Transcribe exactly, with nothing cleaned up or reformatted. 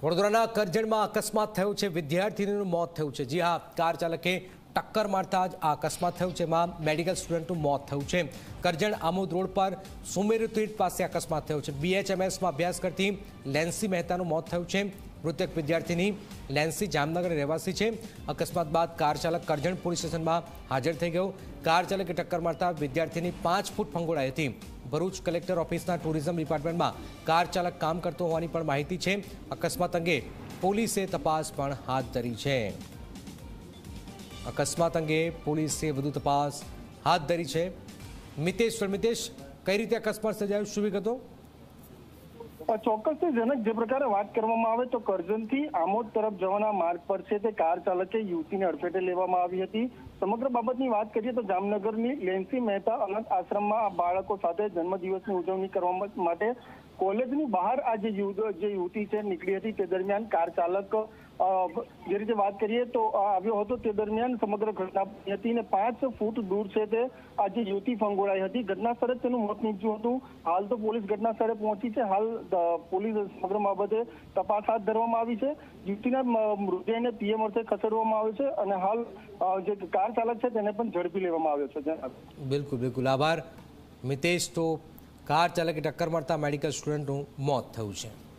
વડોદરાના કરજણમાં અકસ્માત થયો છે। વિદ્યાર્થીનું મોત થયું છે। જી હા, કાર ચાલકે ટક્કર મારતા જ આ અકસ્માત થયો છે। એમાં મેડિકલ સ્ટુડન્ટનું મોત થયું છે। કરજણ આમોદ રોડ પર સુમેરુ તીર્થ પાસે અકસ્માત થયો છે। બીએચએમએસમાં અભ્યાસ કરતી લેન્સી મહેતાનું મોત થયું છે। મૃતક વિદ્યાર્થીની લેન્સી જામનગર રહેવાસી છે। અકસ્માત બાદ કાર ચાલક કરજણ પોલીસ સ્ટેશનમાં હાજર થઈ ગયો। કાર ચાલકે ટક્કર મારતા વિદ્યાર્થીની પાંચ ફૂટ ફંગોળાઈ હતી। ભરૂચ કલેક્ટર ઓફિસના ટુરિઝમ ડિપાર્ટમેન્ટમાં કાર ચાલક કામ કરતો હોવાની પણ માહિતી છે। અકસ્માત અંગે પોલીસે તપાસ પણ હાથ ધરી છે। અકસ્માત અંગે પોલીસે વધુ તપાસ હાથ ધરી છે। મિતેશ મિતેશ કઈ રીતે અકસ્માત સર્જાયો, શું વિગતો? ચોક્કસથી જનક, જે પ્રકારે વાત કરવામાં આવે તો કરજણથી આમોદ તરફ જવાના માર્ગ પર છે તે કાર ચાલકે યુવતીને અડફેટે લેવામાં આવી હતી। સમગ્ર બાબતની વાત કરીએ તો જામનગરની લેન્સી મહેતા અનાથ આશ્રમમાં આ બાળકો સાથે જન્મદિવસની ઉજવણી કરવા માટે કોલેજની બહાર આ જે યુવતી છે નીકળી હતી। તે દરમિયાન કાર ચાલક જે રીતે વાત કરીએ તો આવ્યો હતો। તે દરમિયાન સમગ્ર ઘટના હતી ને પાંચ ફૂટ દૂર છે તે આ જે યુવતી ફંગોળાઈ હતી। ઘટના સ્થળે તેનું મોત નીપજ્યું હતું। હાલ તો પોલીસ ઘટના સ્થળે પહોંચી છે। હાલ પોલીસ સમગ્ર બાબતે તપાસ હાથ ધરવામાં આવી છે। યુવતીના મૃતદેહને પીએમ અર્થે ખસેડવામાં આવ્યો છે અને હાલ જે કાર ચાલક છે તેને પણ ઝડપી લેવામાં આવ્યો છે। બિલકુલ બિલકુલ આભાર મિતેશ। તો કાર ચાલકે ટક્કર મારતા મેડિકલ સ્ટુડન્ટનું મોત થયું છે।